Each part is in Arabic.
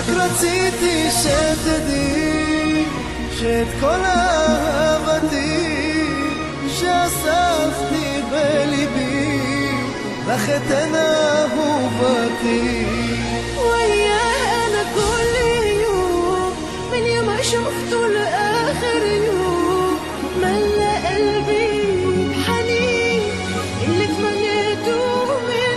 רציתי שתדעי שאת כל אהבתי שאספתי בליבי לך אתן אהובתי. وياه أنا كل يوم من يوم ما شفته لآخر يوم ملأ قلبي بحنين اللي تمنيته من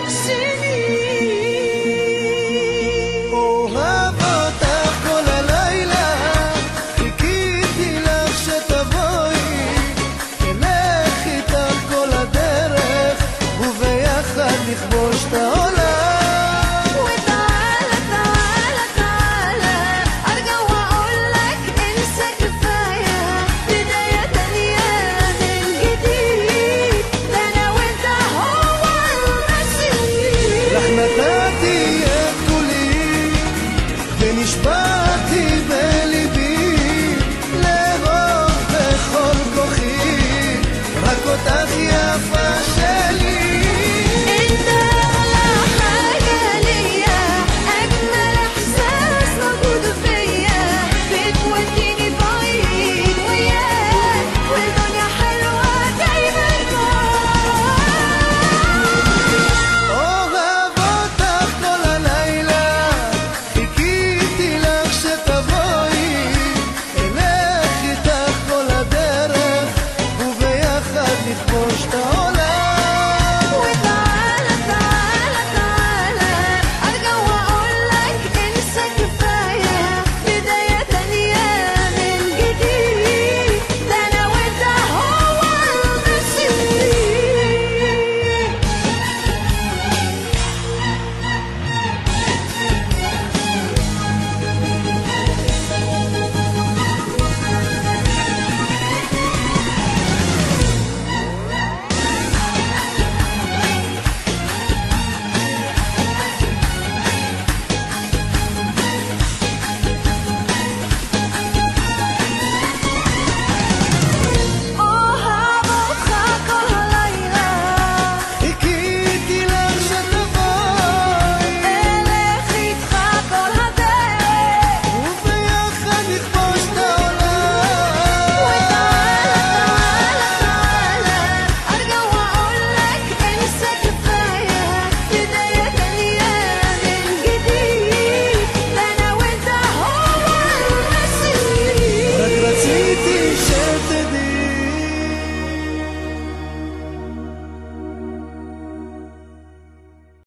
سنين. אוהב אותך כל הלילה, חיכיתי לך שתבואי, אלך איתך כל הדרך וביחד נכבוש את העולם. وتعالى تعالى تعالى أرجع وأقولك انسى كفاية بداية تانية من جديد ده أنا وأنت هو المسير. לך נתתי את כולי ונשבעתי בליבי לאהוב בכל כוחי רק אותך יפה שלי. انت اغلى حاجة ليا اجمل احساس موجود فيا بتوديني بعيد وياك والدنيا حلوة دايما אוהב אותך כל הלילה, חיכיתי לך שתבואי, אלך איתך כל הדרך וביחד נכבוש את